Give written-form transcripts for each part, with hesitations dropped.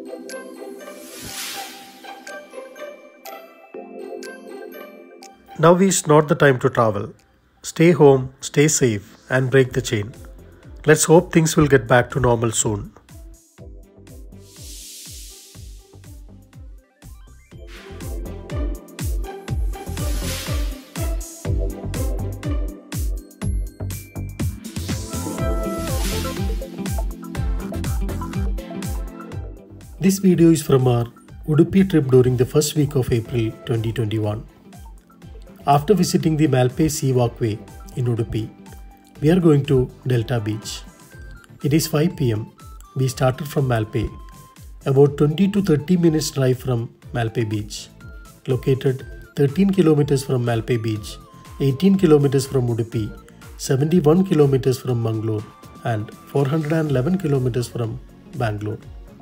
Now is not the time to travel. Stay home, stay safe, and break the chain. Let's hope things will get back to normal soon. This video is from our Udupi trip during the first week of April 2021. After visiting the Malpe Sea Walkway in Udupi, we are going to Delta Beach. It is 5 p.m. We started from Malpe, about 20 to 30 minutes drive from Malpe Beach, located 13 kilometers from Malpe Beach, 18 kilometers from Udupi, 71 kilometers from Mangalore, and 411 kilometers from Bangalore.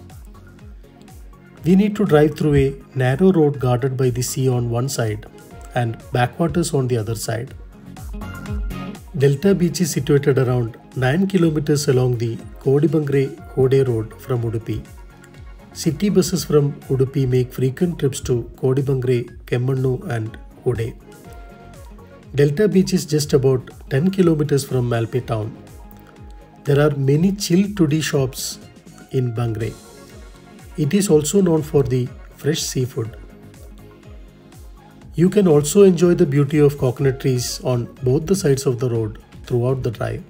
We need to drive through a narrow road guarded by the sea on one side and backwaters on the other side. Delta Beach is situated around 9 kilometers along the Kodibangre-Hode road from Udupi. City buses from Udupi make frequent trips to Kodibangre, Kemmannu and Hode. Delta Beach is just about 10 kilometers from Malpe town. There are many chill today shops in Bangre. It is also known for the fresh seafood. You can also enjoy the beauty of coconut trees on both the sides of the road throughout the drive.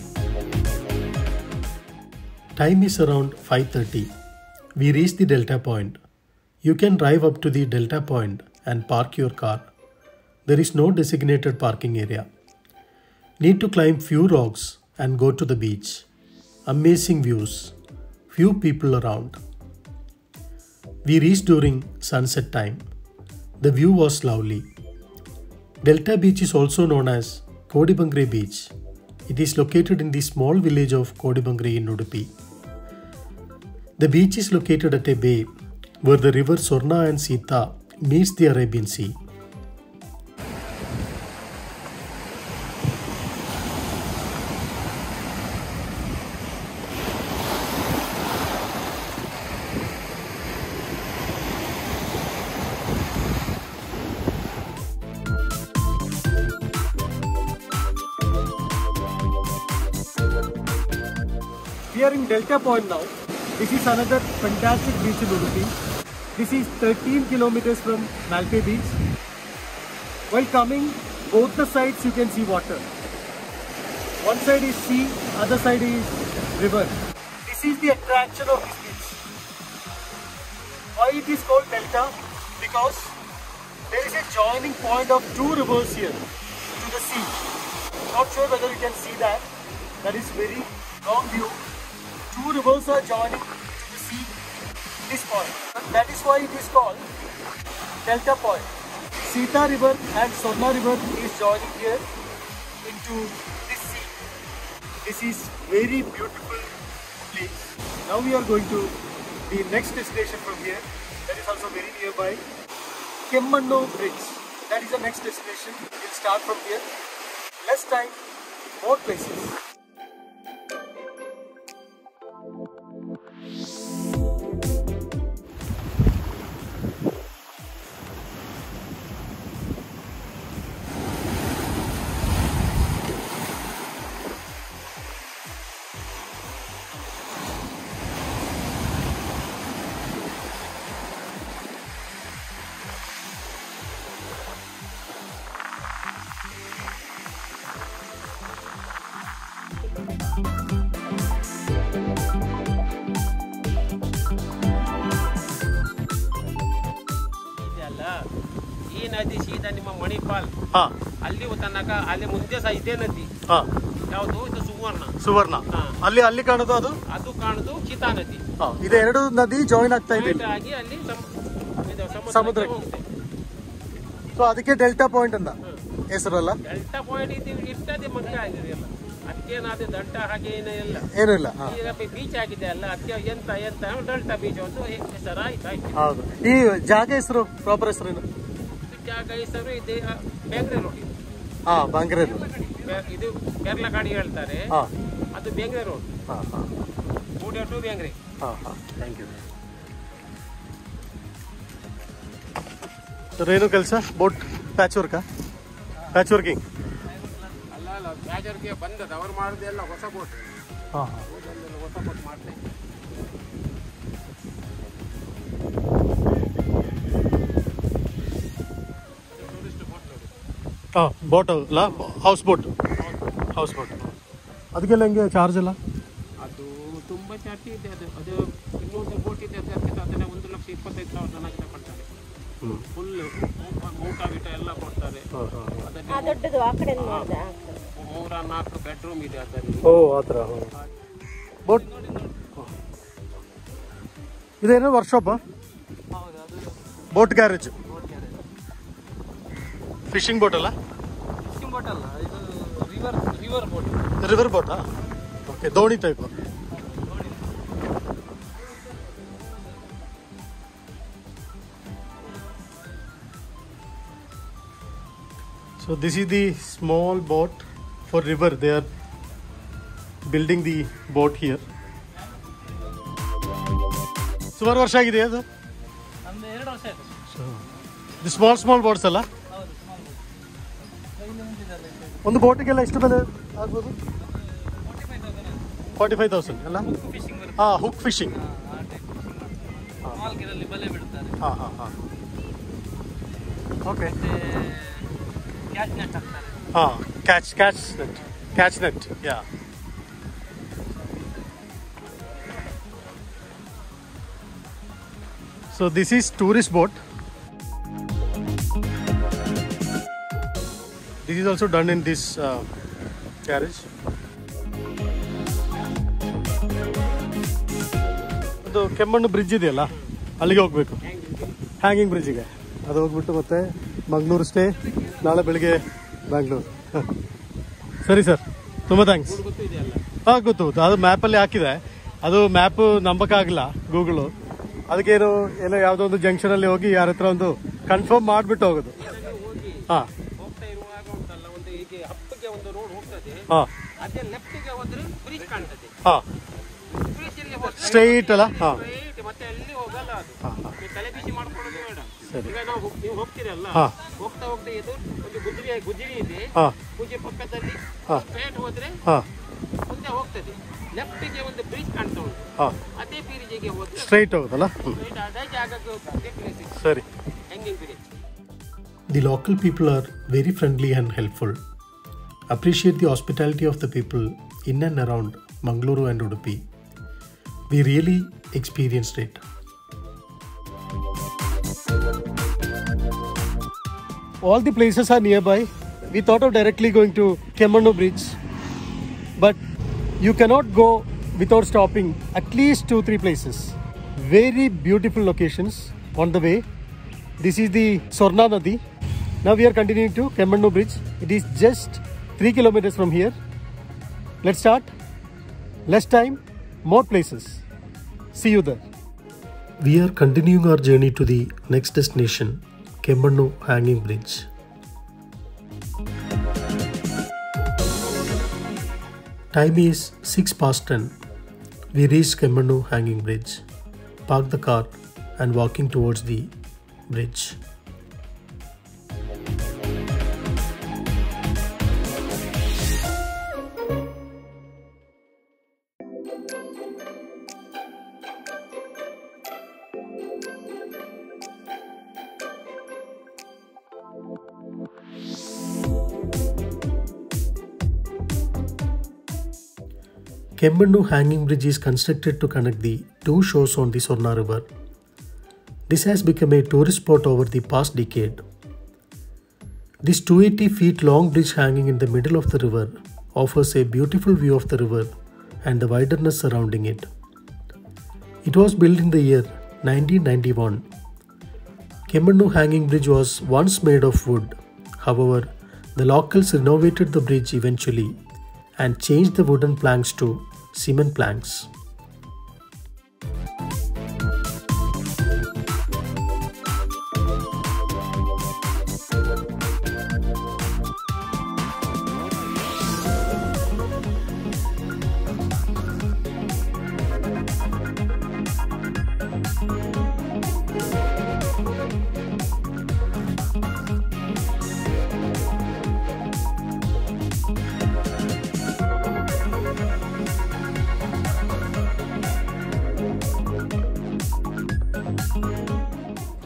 Time is around 5:30. We reach the Delta Point. You can drive up to the Delta Point and park your car. There is no designated parking area. Need to climb few rocks and go to the beach. Amazing views. Few people around. We reached during sunset time. The view was lovely. Delta Beach is also known as Kodibangre Beach. It is located in the small village of Kodibangre in Udupi. The beach is located at a bay where the river Sorna and Sita meets the Arabian Sea. We are in Delta Point now. This is another fantastic beach in Udupi. This is 13 kilometers from Malpe Beach. While coming, both the sides you can see water. One side is sea, other side is river. This is the attraction of this beach. Why it is called Delta? Because there is a joining point of two rivers here to the sea. Not sure whether you can see that. That is very long view. Two rivers are joining to the sea, this point. That is why it is called Delta Point. Sita River and Sorna River is joining here into this sea. This is very beautiful place. Now we are going to the next destination from here. That is also very nearby. Kemmannu Bridge. That is the next destination. We'll start from here. Less time, more places. ಈ ನದಿ ಸೀದಾ ನಿಮ್ಮ ಮಣಿಪಾಲ್ ಅಲ್ಲಿ ತನಕ ಅಲ್ಲಿ ಮುಂದೆ ಸಹ ಇದೇ ನದಿ ಯಾವುದು ಇದು ಸುವರ್ಣ ಅಲ್ಲಿ ಅಲ್ಲಿ ಕಾಣೋದು ಅದು ಕಾಣೋದು ಚೀತಾ ನದಿ ಇದು ಎರಡು ನದಿ ಜಾಯಿನ್ ಆಗ್ತಾ ಇದೆ ಆಗಿ ಅಲ್ಲಿ ಸಮುದ್ರಕ್ಕೆ ಹೋಗುತ್ತೆ ಸೊ ಅದಕ್ಕೆ ಡೆಲ್ಟಾ ಪಾಯಿಂಟ್ ಅಂತ ಹೆಸರಲ್ಲ ಡೆಲ್ಟಾ ಪಾಯಿಂಟ್ ಇದು ಇರ್ತದೆ ಮಗ್ಗ ಆಗಿದೆ ಅಲ್ಲ ಅದಕ್ಕೇನಾದ್ರೆ ದಂಟ ಹಾಗೆ ಏನಿಲ್ಲ ಈಗ ಬೀಚ್ ಆಗಿದೆ ಅಲ್ಲ ಅದಕ್ಕೆ ಎಂತ ಡೆಲ್ಟಾ ಬೀಚ್ ಒಂದು ಹೆಸರಾಯ್ತು ಹೌದು ಈ ಜಾಗ ಹೆಸರು ಪ್ರಾಪರ್ ಹೆಸರೇನು ಜಾಗ ಹೆಸರು ಇದೆ ಬೆಂಗ್ರೆ ರೋಡ್ ಬಂಗ್ರೆ ಇದು ಕೇರಳ ಗಾಡಿ ಹೇಳ್ತಾರೆ ಅದು ಬೆಂಗ್ರೆ ರೋಡ್ ಕೂಡಿಯ to Bengre thank you sir ಏನು ಕೆಲಸ ಬೋಟ್ ಪ್ಯಾಚ್ ವರ್ಕಾ ಪ್ಯಾಚ್ ವರ್ಕಿಂಗ್ ಅಲ್ಲ ಪ್ಯಾಚರ್ಗೆ ಬಂದದ್ದು ಅವ್ರು ಮಾಡೋದೆಲ್ಲ ಹೊಸ ಬೋಟ್. ಹಾಂ ಹೊಸ ಬೋಟ್ ಮಾಡ್ತಾರೆ. ಹಾಂ ಬೋಟ್ ಅಲ್ಲ ಹೌಸ್ ಬೋಟ್ ಅದಕ್ಕೆಲ್ಲ ಹೆಂಗೆ ಚಾರ್ಜ್ ಎಲ್ಲ? ಅದು ತುಂಬ ಜಾಸ್ತಿ ಇದೆ. ಅದು ಇನ್ನೊಂದು ಬೋಟ್ ಇದೆ ಅದನ್ನ 1,25,000 ತನಕ ಕೊಡ್ತಾರೆ. ಫುಲ್ ಊಟ ಗೀಟ ಎಲ್ಲ ಕೊಡ್ತಾರೆ. ದೊಡ್ಡದು ಆ ಕಡೆ 3-4 ಬೆಡ್ರೂಮ್ ಇದೆ ಅದರಲ್ಲಿ. ಓ ಆ ಥರ ಬೋಟ್ ಇದೇನೋ ವರ್ಕ್ಶಾಪಾ? Boat garage. ಫಿಶಿಂಗ್ ಬೋಟ್ ಅಲ್ಲ? ಫಿಶಿಂಗ್ ಬೋಟ್ ಅಲ್ಲ, ಇದು ರಿವರ್ ಬೋಟ್. ರಿವರ್ ಬೋಟಾ? ಓಕೆ, ದೋಣಿ type. So this is the small boat for river. They are building the boat here. ಸುಮಾರು ವರ್ಷ ಆಗಿದೆ ಅದು? ನಮ್ದು 2 ವರ್ಷ ಆಯ್ತು. ದಿ ಸ್ಮಾಲ್ ಬೋಟ್ಸ್ ಅಲ್ಲ? ಹೌದು, ಸ್ಮಾಲ್ ಬೋಟ್. ಒಂದು ಬೋಟಿಗೆಲ್ಲ ಎಷ್ಟು ಬೆಲೆ ಆಗ್ಬೋದು? 45,000 ಅಲ್ಲ? ಫಿಶಿಂಗ್ ಹಾಂ, ಹುಕ್ ಫಿಶಿಂಗ್. ಸ್ಮಾಲ್ ಗಿರಲ್ಲಿ ಬಲೆ ಬಿಡ್ತಾರೆ. ಹಾಂ ಓಕೆ. ಕ್ಯಾಚ್ ನೆಟ್ ಹಾಕ್ತಾರೆ. ಹಾಂ, ಕ್ಯಾಚ್ ನೆಟ್ ಯಾ. So this is tourist boat. This is also done in this garage. ಅದು ಕೆಮ್ಮಣ್ಣು ಬ್ರಿಡ್ಜ್ ಇದೆಯಲ್ಲ, ಅಲ್ಲಿಗೆ ಹೋಗ್ಬೇಕು, ಹ್ಯಾಂಗಿಂಗ್ ಬ್ರಿಡ್ಜಿಗೆ. ಅದು ಹೋಗ್ಬಿಟ್ಟು ಮತ್ತೆ ಮಂಗಳೂರು ಸ್ಟೇ, ನಾಳೆ ಬೆಳಿಗ್ಗೆ ಬ್ಯಾಂಗ್ಳೂರು. ಸರಿ ಸರ್, ತುಂಬ ಥ್ಯಾಂಕ್ಸ್. ಹಾಂ ಗೊತ್ತು, ಅದು ಮ್ಯಾಪಲ್ಲಿ ಹಾಕಿದೆ. ಅದು ಮ್ಯಾಪು ನಂಬಕ್ಕಾಗಲ್ಲ ಗೂಗಲು. ಅದಕ್ಕೇನು ಏನೋ ಯಾವುದೋ ಒಂದು ಜಂಕ್ಷನಲ್ಲಿ ಹೋಗಿ ಯಾರ ಹತ್ರ ಒಂದು ಕನ್ಫರ್ಮ್ ಮಾಡಿಬಿಟ್ಟು ಹೋಗೋದು. ಹಾಂ ಹೋಗ್ತಾ ಇರುವಾಗ ಉಂಟಲ್ಲ, ಒಂದು ಹೀಗೆ ಹಪ್ಪಗೆ ಒಂದು ರೋಡ್ ಹೋಗ್ತದೆ. ಹಾಂ ಅದೇ ಲೆಫ್ಟಿಗೆ ಹೋದ್ರೆ ಬ್ರಿಡ್ಜ್ ಕಾಣ್ತದೆ. ಹಾಂ ಬ್ರಿಡ್ಜಿಗೆ ಹೋದ್ರೆ ಸ್ಟ್ರೈಟ್ ಅಲ್ಲ? ಹಾಂ ಸ್ಟ್ರೈಟ್, ಮತ್ತೆ ಅಲ್ಲಿ ಹೋಗಲ್ಲ ಅದು. ನೀವು ತಲೆ ಬಿಸಿ ಮಾಡ್ಕೊಳ್ಳೋದು ಬೇಡ. ಸರಿ. ಈಗ ನೀವು ಹೋಗ್ತೀರಲ್ಲ, ಹಾಂ ಹೋಗ್ತಾ ಇದು ಒಂದು ಗುಜರಿ ಇದೆ. ಹಾಂ ಗುಜರಿ ಪಕ್ಕದಲ್ಲಿ ಸ್ಟ್ರೈಟ್ ಹೋದ್ರೆ ಹಾಂ ಮುಂದೆ ಹೋಗ್ತದೆ. ಲೆಫ್ಟಿಗೆ ಒಂದು ಬ್ರಿಡ್ಜ್ ಕಾಣ್ತಾ ಉಂಟು. ಹಾಂ ಅದೇ ಬ್ರಿಡ್ಜಿಗೆ ಹೋದ್ರೆ ಸ್ಟ್ರೈಟ್ ಹೋಗೋದಲ್ಲ? ಸ್ಟ್ರೈಟ್ ಅದೇ ಜಾಗಕ್ಕೆ ಹೋಗ್ತದೆ ಪ್ಲೇಸ್ ಇದೆ. ಸರಿ. Hanging bridge. The local people are very friendly and helpful. Appreciate the hospitality of the people in and around Mangaluru and Udupi. We really experienced it. All the places are nearby. We thought of directly going to Kemmannu Bridge, but you cannot go without stopping at least 2-3 places. Very beautiful locations on the way. This is the Sorna Nadi. Now we are continuing to Kemmannu Bridge. It is just 3 kilometers from here. Let's start. Less time, more places. See you there. We are continuing our journey to the next destination, Kemmannu Hanging Bridge. Time is 6:10. We reached Kemmannu Hanging Bridge, parked the car and walking towards the bridge. Kemmannu Hanging Bridge is constructed to connect the two shores on the Sorna River. This has become a tourist spot over the past decade. This 280 feet long bridge hanging in the middle of the river offers a beautiful view of the river and the wilderness surrounding it. It was built in the year 1991. Kemmannu Hanging Bridge was once made of wood. However, the locals renovated the bridge eventually and changed the wooden planks to cement planks.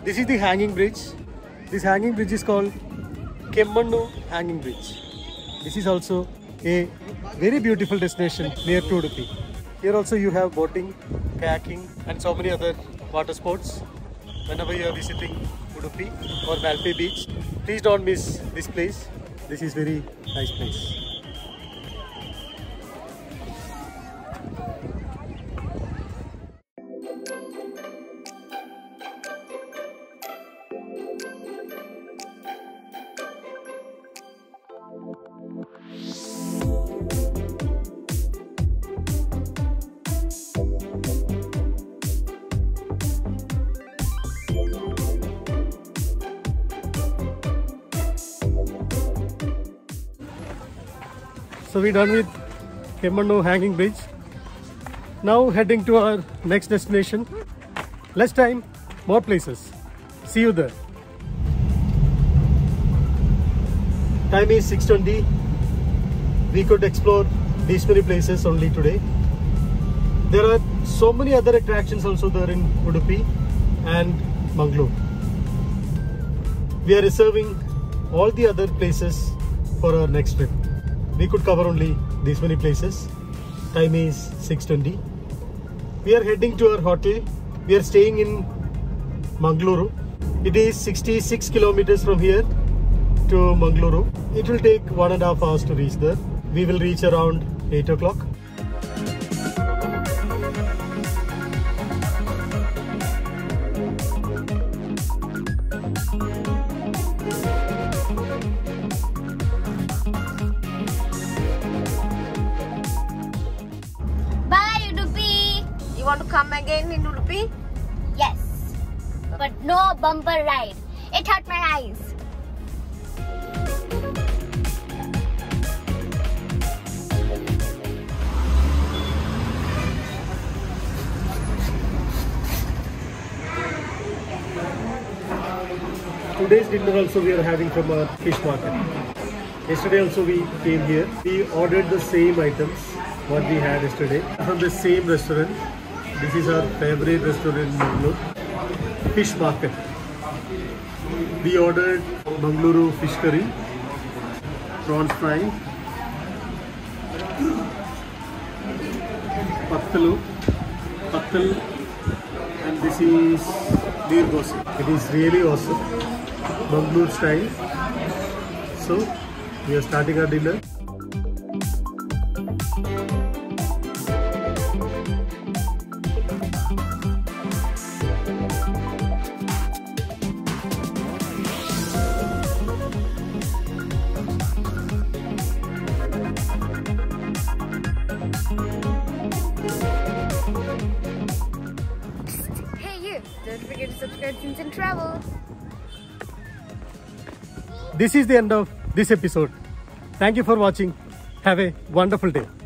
This is the hanging bridge. This hanging bridge is called Kemmannu Hanging Bridge. This is also a very beautiful destination near to Udupi. Here also you have boating, kayaking and so many other water sports. Whenever you are visiting Udupi or Malpe Beach, please don't miss this place. This is very nice place. So we're done with Kemmannu Hanging Bridge. Now heading to our next destination. Less time, more places. See you there. Time is 6:20. We could explore these many places only today. There are so many other attractions also there in Udupi and Mangalore. We are reserving all the other places for our next trip. We could cover only these many places. Time is 6:20. We are heading to our hotel. We are staying in Mangaluru. It is 66 kilometers from here to Mangaluru. It will take 1.5 hours to reach there. We will reach around 8 o'clock. You want to come again in Udupi? Yes. But no bumper ride. It hurt my eyes. Today's dinner also we are having from our fish market. Yesterday also we came here. We ordered the same items what we had yesterday from the same restaurant. This is our favorite restaurant in Mangalore, Fish Market. We ordered Mangaluru fish curry, prawns fry, pattal, and this is neer dosa. It is really awesome, Mangalore style. So we are starting our dinner. Don't forget to subscribe to Instant Travel. This is the end of this episode. Thank you for watching. Have a wonderful day.